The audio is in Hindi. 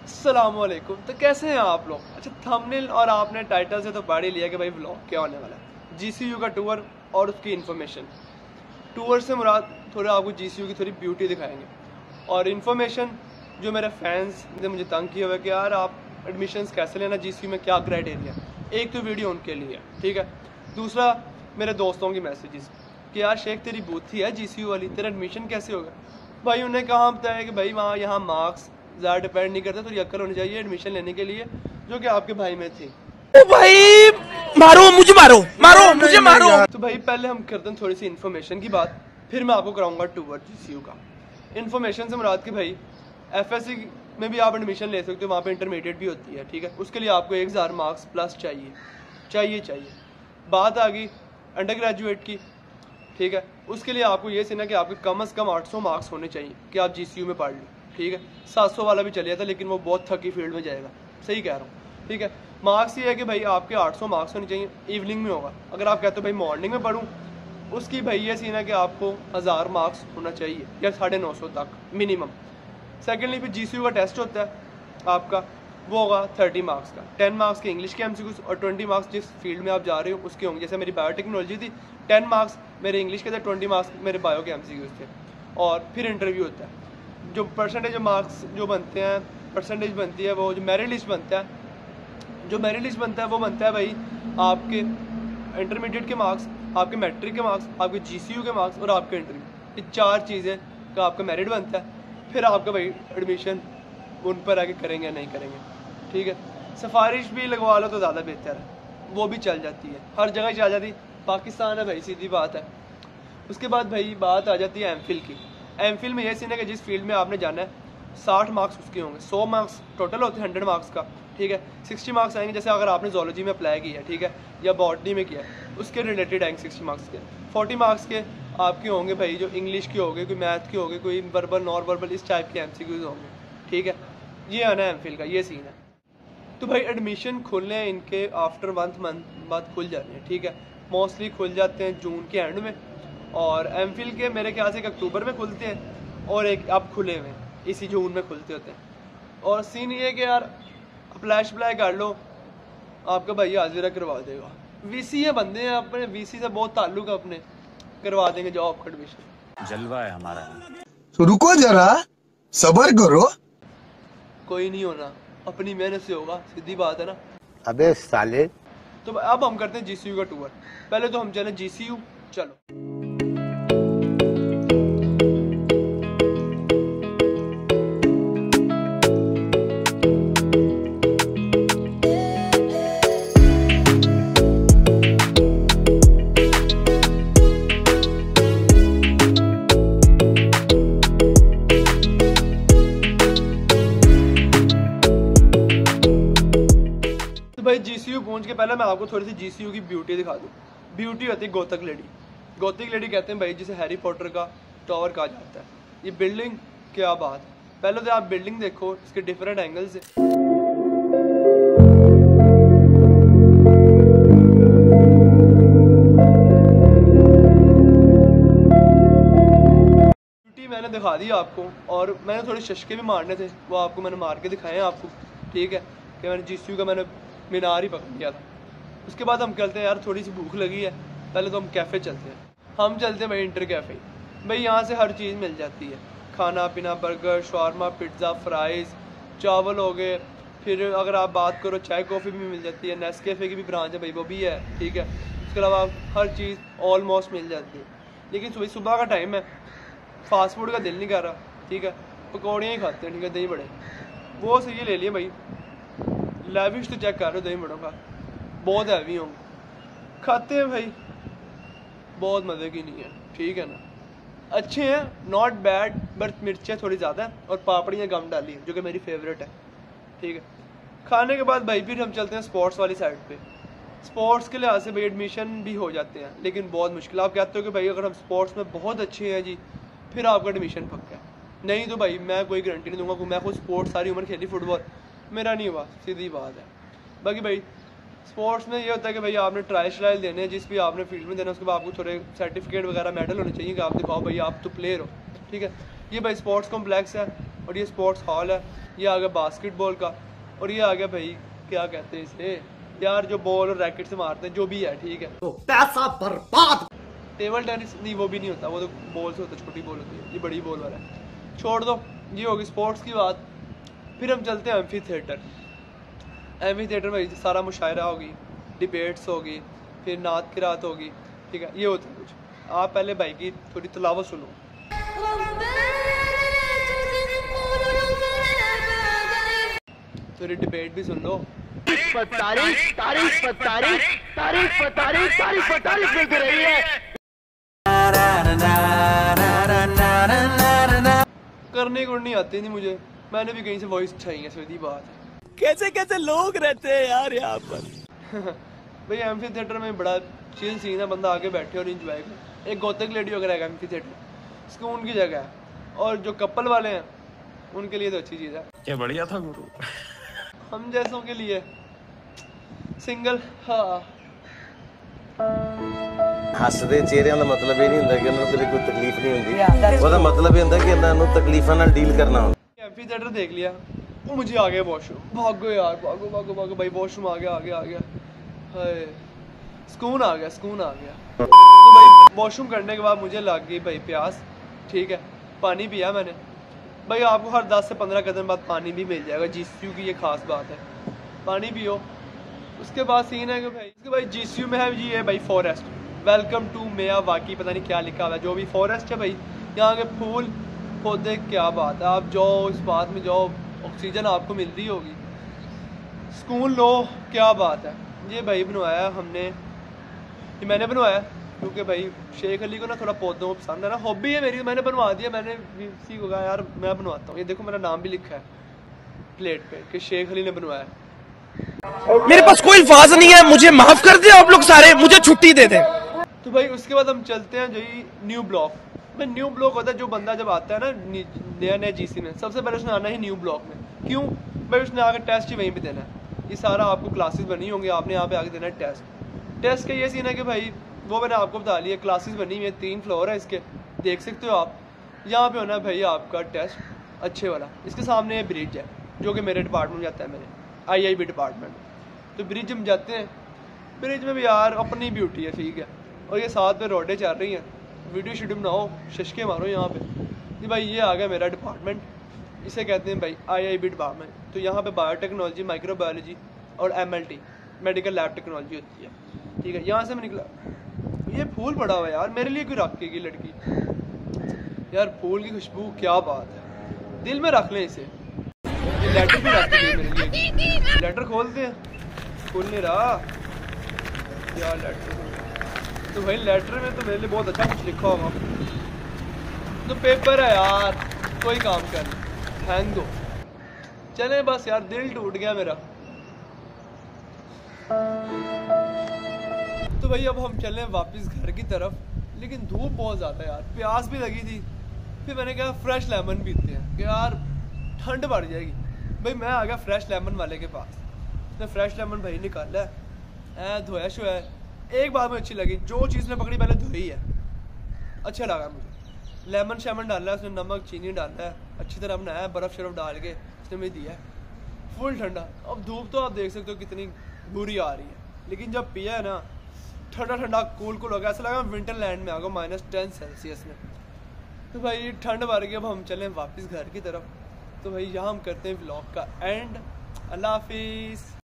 अस्सलामुअलैकुम। तो कैसे हैं आप लोग? अच्छा, थंबनेल और आपने टाइटल से तो पढ़ ही लिया कि भाई व्लॉग क्या होने वाला है। जीसीयू का टूर और उसकी इन्फॉर्मेशन। टूर से मुराद थोड़ा आपको जीसीयू की थोड़ी ब्यूटी दिखाएंगे, और इन्फॉर्मेशन जो मेरे फैंस ने मुझे तंग किया हुआ है कि यार आप एडमिशन्स कैसे लेना, जीसीयू में क्या क्राइटेरिया। एक तो वीडियो उनके लिए, ठीक है। दूसरा मेरे दोस्तों की मैसेजेस कि यार शेख तेरी बूथी है जीसीयू वाली, तेरा एडमिशन कैसे होगा। भाई उन्हें कहाँ बताया कि भाई वहाँ यहाँ मार्क्स ज़्यादा डिपेंड नहीं करता, थोड़ी अक्ल होनी चाहिए एडमिशन लेने के लिए, जो कि आपके भाई में थी। ओ भाई मारो मुझे, मारो मुझे मारो। तो भाई पहले हम करते हैं थोड़ी सी इन्फॉर्मेशन की बात, फिर मैं आपको कराऊंगा टूर जीसीयू का। इन्फॉर्मेशन से मुराद कि भाई एफएससी में भी आप एडमिशन ले सकते हो, वहाँ पे इंटरमीडिएट भी होती है, ठीक है। उसके लिए आपको 1000 मार्क्स प्लस चाहिए। बात आ गई अंडर ग्रेजुएट की, ठीक है। उसके लिए आपको ये सीना कि आपके कम से कम 800 मार्क्स होने चाहिए कि आप जीसीयू में पढ़ लो, ठीक है। 700 वाला भी चलिए था, लेकिन वो बहुत थकी फील्ड में जाएगा, सही कह रहा हूँ, ठीक है। मार्क्स ये है कि भाई आपके 800 मार्क्स होने चाहिए, इवनिंग में होगा। अगर आप कहते हो भाई मॉर्निंग में पढ़ूँ, उसकी भाई ये सीन है कि आपको 1000 मार्क्स होना चाहिए या 950 तक मिनिमम। सेकेंडली फिर जीसीयू का टेस्ट होता है आपका, वो होगा 30 मार्क्स का। 10 मार्क्स के इंग्लिश के एमसीक्यूज और 20 मार्क्स जिस फील्ड में आप जा रहे हो उसके होंगे। जैसे मेरी बायोटेक्नोलॉजी थी, 10 मार्क्स मेरे इंग्लिश के थे, 20 मार्क्स मेरे बायो के एमसीक्यूज थे। और फिर इंटरव्यू होता है, जो परसेंटेज मार्क्स जो बनते हैं, परसेंटेज बनती है, वो जो मेरिट लिस्ट बनता है, वो बनता है भाई आपके इंटरमीडिएट के मार्क्स, आपके मैट्रिक के मार्क्स, आपके जीसीयू के मार्क्स और आपके इंटरव्यू। ये 4 चीज़ें का आपका मेरिट बनता है। फिर आपका भाई एडमिशन उन पर आके करेंगे या नहीं करेंगे, ठीक है। सिफारिश भी लगवा लो तो ज़्यादा बेहतर है, वो भी चल जाती है, हर जगह चल जाती। पाकिस्तान है भाई, सीधी बात है। उसके बाद भाई बात आ जाती है एमफिल की। एमफिल में ये सीन है कि जिस फील्ड में आपने जाना है 60 मार्क्स उसके होंगे। 100 मार्क्स टोटल होते हैं 100 मार्क्स का, ठीक है। 60 मार्क्स आएंगे, जैसे अगर आपने जोलॉजी में अप्लाई किया है, ठीक है, या बॉटनी में किया है, उसके रिलेटेड आएंगे 60 मार्क्स के। 40 मार्क्स के आपके होंगे भाई जो इंग्लिश के होंगे, कोई मैथ के होंगे, कोई वर्बल नॉन वर्बल इस टाइप के एमसीक्यूज होंगे, ठीक है। ये आना है एमफिल का, ये सीन है। तो भाई एडमिशन खुलने हैं इनके आफ्टर 1 मंथ बाद खुल जाते हैं, ठीक है। मोस्टली खुल जाते हैं जून के एंड में, और एमफिल के मेरे ख्याल से 1 अक्टूबर में खुलते हैं और एक अब खुले हुए हैं इसी जून में खुलते होते हैं। और सीन ये है कि यार अप्लाई कर लो, आपका भाई हाजिरा करवा देगा। वीसी है, बंदे हैं अपने, वीसी से बहुत ताल्लुक है अपने, करवा देंगे जॉब का एडमिशन। जलवा है हमारा। तो रुको जरा, सब्र करो। कोई नहीं होना, अपनी मेहनत से होगा, सीधी बात है ना। अबे साले। तो अब हम करते हैं जीसीयू का टूर। पहले तो हम चले जीसीयू, चलो। भाई जीसीयू पहुंच के पहले मैं आपको थोड़ी सी जीसीयू की ब्यूटी दिखा दूँ। ब्यूटी होती है गोथिक लेडी। गोथिक लेडी कहते हैं भाई जिसे हैरी पॉटर का टावर कहा जाता है। ये बिल्डिंग क्या बात है, पहले तो आप बिल्डिंग देखो इसके डिफरेंट एंगल से। ब्यूटी मैंने दिखा दी आपको, और मैंने थोड़े शशके भी मारने थे, वो आपको मैंने मार के दिखाए हैं आपको, ठीक है। कि मैंने जीसीयू का मैंने मीनार ही पकड़ लिया था। उसके बाद हम चलते हैं, यार थोड़ी सी भूख लगी है, पहले तो हम कैफ़े चलते हैं। हम चलते हैं भाई इंटर कैफ़े। भाई यहाँ से हर चीज़ मिल जाती है, खाना पीना, बर्गर, शावरमा, पिज़्ज़ा, फ्राइज़, चावल हो गए। फिर अगर आप बात करो चाय कॉफ़ी भी मिल जाती है, नेस्कैफ़े की भी ब्रांच है भाई, वो भी है, ठीक है। उसके अलावा हर चीज़ ऑलमोस्ट मिल जाती है। लेकिन सुबह का टाइम है, फास्ट फूड का दिल नहीं कर रहा, ठीक है। पकौड़ियाँ ही खाते हैं, ठीक है, दही बड़े वो सही ले लिए भाई। लेविश तो चेक कर रहे हो दही बड़ों का, बहुत हैवी होंगे, खाते हैं भाई, बहुत मज़े की नहीं है, ठीक है ना। अच्छे हैं, नॉट बैड, बट मिर्चें थोड़ी ज़्यादा है और पापड़ियाँ कम डाली है, जो कि मेरी फेवरेट है, ठीक है। खाने के बाद भाई फिर हम चलते हैं स्पोर्ट्स वाली साइड पे। स्पोर्ट्स के लिहाज से भाई एडमिशन भी हो जाते हैं, लेकिन बहुत मुश्किल। आप कहते हो कि भाई अगर हम स्पोर्ट्स में बहुत अच्छे हैं जी, फिर आपका एडमिशन पक्का है। नहीं तो भाई मैं कोई गारंटी नहीं दूंगा कि मैं खुद स्पोर्ट्स सारी उम्र खेली, फुटबॉल मेरा नहीं हुआ, सीधी बात है। बाकी भाई स्पोर्ट्स में ये होता है कि भाई आपने ट्रायल देने हैं, जिस भी आपने फील्ड में देना है, उसके बाद आपको थोड़े सर्टिफिकेट वगैरह मेडल होने चाहिए कि आप दिखाओ भाई आप तो प्लेयर हो, ठीक है। ये भाई स्पोर्ट्स कॉम्प्लेक्स है, और ये स्पोर्ट्स हॉल है, ये आ गया बास्केटबॉल का, और ये आ गया भाई क्या कहते हैं इसे यार जो बॉल और रैकेट से मारते हैं जो भी है, ठीक है। तो पैसा बर्बाद। टेबल टेनिस नहीं, वो भी नहीं होता, वो तो बॉल से होता है, छोटी बॉल होती है, ये बड़ी बॉल वाला है। छोड़ दो, ये होगी स्पोर्ट्स की बात। फिर हम चलते हैं एम्फी थिएटर। एम्फी थिएटर में सारा मुशायरा होगी, डिबेट्स होगी, फिर नात की रात होगी, ठीक है। ये होता है कुछ। आप पहले भाई की थोड़ी तिलावत सुनो, थोड़ी डिबेट भी सुन लो। तारीफ मिलती रही है। करने को नहीं आती नहीं मुझे, मैंने भी कहीं से वॉइस चाहिए है, सीधी बात है। कैसे कैसे लोग रहते हैं यार यहाँ पर। भाई एम्फी थिएटर में बड़ा चिल सीन है, बंदा आके बैठे और एंजॉय करे। एक गौतक लेडी वगैरह है एम्फी थिएटर, सुकून की जगह है, और जो कपल वाले हैं उनके लिए तो अच्छी चीज़ है। क्या बढ़िया था गुरु। हम जैसों के लिए सिंगल, हाँ। ਹੱਸਦੇ ਚਿਹਰਿਆਂ ਦਾ ਮਤਲਬ ਇਹ ਨਹੀਂ ਹੁੰਦਾ ਕਿ ਉਹਨਾਂ ਨੂੰ ਕਦੇ ਕੋਈ ਤਕਲੀਫ ਨਹੀਂ ਹੁੰਦੀ, ਉਹਦਾ ਮਤਲਬ ਇਹ ਹੁੰਦਾ ਕਿ ਇਹਨਾਂ ਨੂੰ ਤਕਲੀਫਾਂ ਨਾਲ ਡੀਲ ਕਰਨਾ ਹੁੰਦਾ। एम्फी थिएटर देख लिया, वो मुझे आ गया वॉशरूम, भागो यार भागो भागो भागो भाई, वॉशरूम आ गया हाय, सुकून आ गया। तो भाई वॉशरूम करने के बाद मुझे लग गई भाई प्यास, ठीक है। पानी पिया मैंने। भाई आपको हर 10 से 15 कदम बाद पानी भी मिल जाएगा, GCU की ये खास बात है, पानी पियो। उसके बाद सीन है कि भाई GCU में है जी ये भाई फॉरेस्ट, वेलकम टू मेया वाकी, पता नहीं क्या लिखा हुआ है, जो भी फॉरेस्ट है भाई, यहाँ के फूल पौधे, क्या बात है। आप जाओ इस बात में जाओ, ऑक्सीजन आपको मिल रही होगी, सुकून लो, क्या बात है। ये भाई बनवाया हमने, ये मैंने बनवाया क्योंकि भाई शेख अली को ना थोड़ा पौधों को पसंद है ना, हॉबी है मेरी, मैंने बनवा दिया। मैंने किसी को कहा यार मैं बनवाता हूँ, ये देखो मेरा नाम भी लिखा है प्लेट पे कि शेख अली ने बनवाया। मेरे पास कोई अल्फाज नहीं है, मुझे माफ कर दे आप लोग सारे, मुझे छुट्टी दे दें। तो भाई उसके बाद हम चलते हैं जो न्यू ब्लॉक में। न्यू ब्लॉक होता है जो बंदा जब आता है ना नया GC में, सबसे पहले उसने आना है न्यू ब्लॉक में। क्यों भाई? उसने आकर टेस्ट ही वहीं पे देना है। ये सारा आपको क्लासेस बनी होंगी, आपने यहाँ पे आके देना है टेस्ट का ये सीन है कि भाई वो मैंने आपको बता लिया, क्लासेस बनी हुई है, 3 फ्लोर है इसके, देख सकते हो आप। यहाँ पे होना है भाई आपका टेस्ट अच्छे वाला। इसके सामने ब्रिज है जो कि मेरे डिपार्टमेंट में जाता है, मेरे IIB डिपार्टमेंट। तो ब्रिज में जाते हैं, ब्रिज में भी यार अपनी ब्यूटी है, ठीक है। और ये साथ में रोडें चल रही हैं, वीडियो शूडियो बनाओ, शशके मारो यहाँ पे। जी भाई ये आ गया मेरा डिपार्टमेंट, इसे कहते हैं भाई IIB डिपार्टमेंट। तो यहाँ पे बायोटेक्नोलॉजी, माइक्रोबायोलॉजी और MLT मेडिकल लैब टेक्नोलॉजी होती है, ठीक है। यहाँ से मैं निकला, ये फूल पड़ा हुआ है यार, मेरे लिए क्यों रखेगी लड़की यार, फूल की खुशबू, क्या बात है, दिल में रख लें इसे। ये लेटर भी रख दी मेरे लिए, लेटर खोलते हैं, खुल नहीं रहा यार लेटर। तो भाई लेटर में तो मेरे लिए बहुत अच्छा कुछ लिखा होगा, तो पेपर है यार, कोई काम कर हैंग दो, चले बस यार, दिल टूट गया मेरा। तो भाई अब हम चले वापस घर की तरफ, लेकिन धूप बहुत ज़्यादा है यार, प्यास भी लगी थी। फिर मैंने कहा फ्रेश लेमन पीते हैं कि यार ठंड बढ़ जाएगी। भाई मैं आ गया फ्रेश लेमन वाले के पास, तो फ्रेश लेमन भाई निकाला है, धोया शो है। एक बात मुझे अच्छी लगी, जो चीज़ ने पकड़ी पहले धोई है, अच्छा लगा मुझे। लेमन शेमन डाला है उसने, नमक चीनी डाला है, अच्छी तरह बनाया है, बर्फ़ शरफ डाल के उसने मुझे दिया है, फुल ठंडा। अब धूप तो आप देख सकते हो कितनी बुरी आ रही है, लेकिन जब पिया है ना ठंडा ठंडा कूल कूल हो गया, ऐसा लगा विंटरलैंड में आ गया, -10 सेल्सियस में। तो भाई ठंड बढ़ गई, अब हम चलें वापस घर की तरफ। तो भाई यहाँ हम करते हैं व्लॉग का एंड। अल्लाह हाफिज़।